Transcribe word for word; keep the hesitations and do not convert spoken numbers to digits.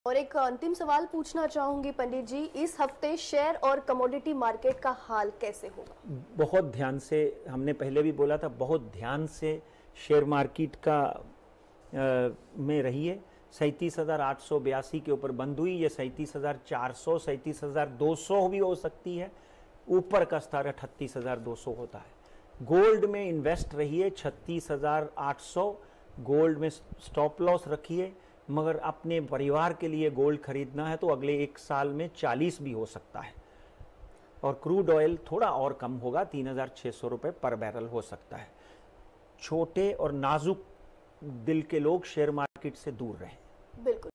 और एक अंतिम सवाल पूछना चाहूंगी पंडित जी, इस हफ्ते शेयर और कमोडिटी मार्केट का हाल कैसे होगा? बहुत ध्यान से, हमने पहले भी बोला था, बहुत ध्यान से शेयर मार्केट का आ, में रहिए। सैंतीस हजार आठ सौ बयासी के ऊपर बंद हुई, ये सैंतीस हजार चार सौ सैंतीस हजार दो सौ भी हो सकती है। ऊपर का स्तर अठतीस हजार दो सौ होता है। गोल्ड में इन्वेस्ट रहिए, छत्तीस हजार आठ सौ गोल्ड में स्टॉप लॉस रखिए। मगर अपने परिवार के लिए गोल्ड खरीदना है तो अगले एक साल में चालीस भी हो सकता है। और क्रूड ऑयल थोड़ा और कम होगा, तीन हजार छः सौ रुपये पर बैरल हो सकता है। छोटे और नाजुक दिल के लोग शेयर मार्केट से दूर रहें। बिल्कुल।